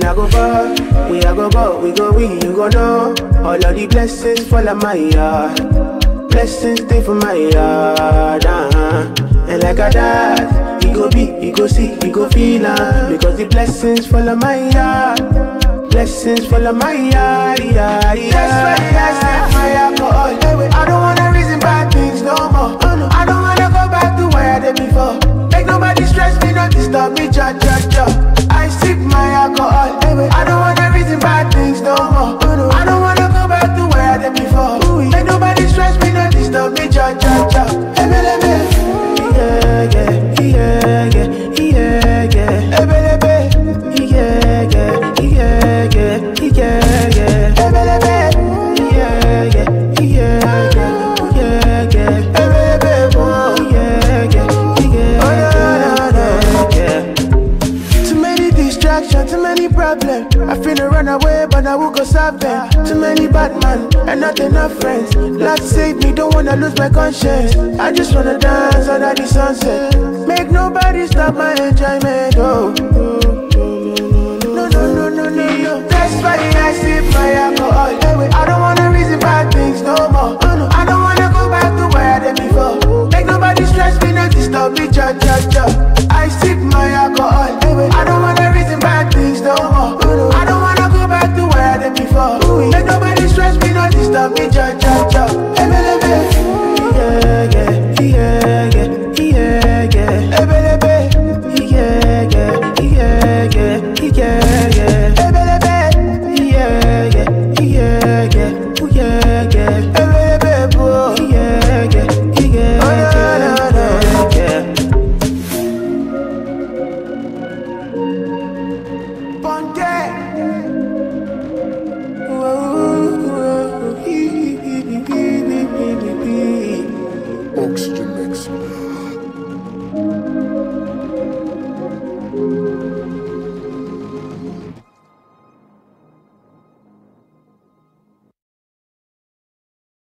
I go far, we a go go, we go we, you go know. All of the blessings fall on my yard. Blessings stay for my yard, And like a dad, he go be, he go see, he go feel because the blessings fall on my yard. Blessings fall on my yard, That's why I sip my alcohol. I don't wanna reason bad things no more. I don't wanna go back to where I did before. Make nobody stress me, not disturb me, I sip my alcohol. I don't wanna reason bad things no more. I don't wanna go back to where I did before. Make nobody stress me, not disturb me, Ebélébé, Ebélébé, Too many distractions, too many problems. I finna run away, but I will go solve them. Too many bad men and not enough friends. Lord save me, don't wanna lose my conscience. I just wanna dance under the sunset. Make nobody stop my enjoyment. Oh. No. That's why I sip my alcohol. I don't wanna reason bad things no more. I don't wanna go back to where I did before. Make nobody stress me, not disturb me, I sip my alcohol. I don't wanna reason bad things no more. I don't wanna go back to where I did before. Make nobody stress me, not disturb me,